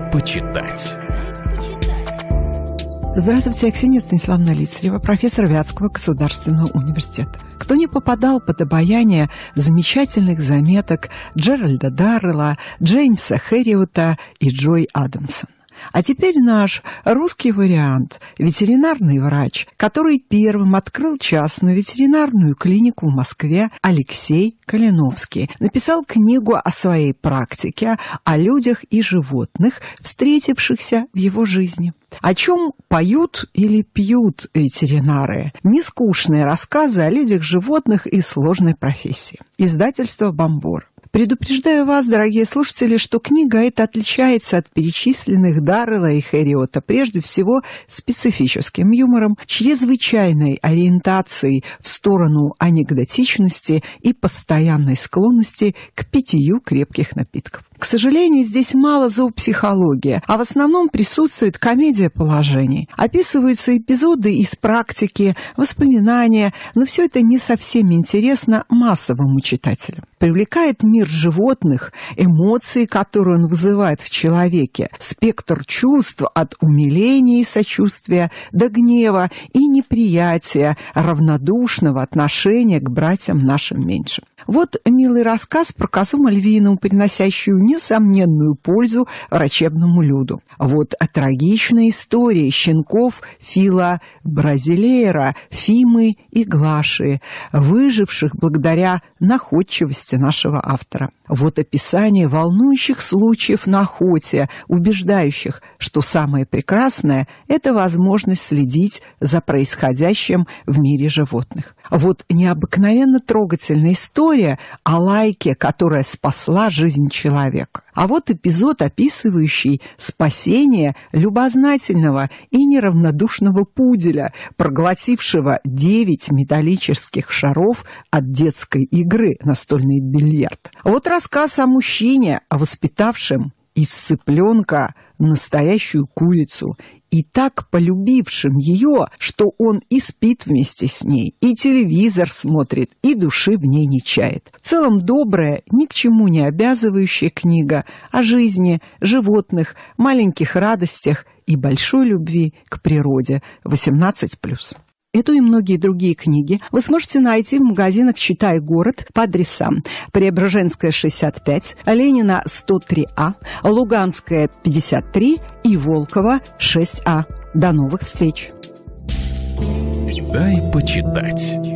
почитать. Здравствуйте, я Ксения Станиславовна Лицарева, профессор Вятского государственного университета. Кто не попадал под обаяние замечательных заметок Джеральда Даррелла, Джеймса Хэриота и Джой Адамсон? А теперь наш русский вариант – ветеринарный врач, который первым открыл частную ветеринарную клинику в Москве, Алексей Калиновский, написал книгу о своей практике, о людях и животных, встретившихся в его жизни. О чем поют или пьют ветеринары? Нескучные рассказы о людях, животных и сложной профессии. Издательство «Бомбор». Предупреждаю вас, дорогие слушатели, что книга эта отличается от перечисленных Даррелла и Хэриота прежде всего специфическим юмором, чрезвычайной ориентацией в сторону анекдотичности и постоянной склонности к питью крепких напитков. К сожалению, здесь мало зоопсихологии, а в основном присутствует комедия положений. Описываются эпизоды из практики, воспоминания, но все это не совсем интересно массовому читателю. Привлекает мир животных, эмоции, которые он вызывает в человеке, спектр чувств от умиления и сочувствия до гнева и неприятия, равнодушного отношения к братьям нашим меньшим. Вот милый рассказ про козу Мальвину, приносящую несомненную пользу врачебному люду. Вот трагичная история щенков Фила Бразилейра, Фимы и Глаши, выживших благодаря находчивости нашего автора. Вот описание волнующих случаев на охоте, убеждающих, что самое прекрасное – это возможность следить за происходящим в мире животных. Вот необыкновенно трогательная история о лайке, которая спасла жизнь человека. А вот эпизод, описывающий спасение любознательного и неравнодушного пуделя, проглотившего 9 металлических шаров от детской игры настольный бильярд. Вот рассказ о мужчине, воспитавшем из цыпленка настоящую курицу и так полюбившим ее, что он и спит вместе с ней, и телевизор смотрит, и души в ней не чает. В целом добрая, ни к чему не обязывающая книга о жизни, животных, маленьких радостях и большой любви к природе 18+. Эту и многие другие книги вы сможете найти в магазинах «Читай город» по адресам: Преображенская, 65, Ленина, 103А, Луганская, 53 и Волкова, 6А. До новых встреч! Дай почитать.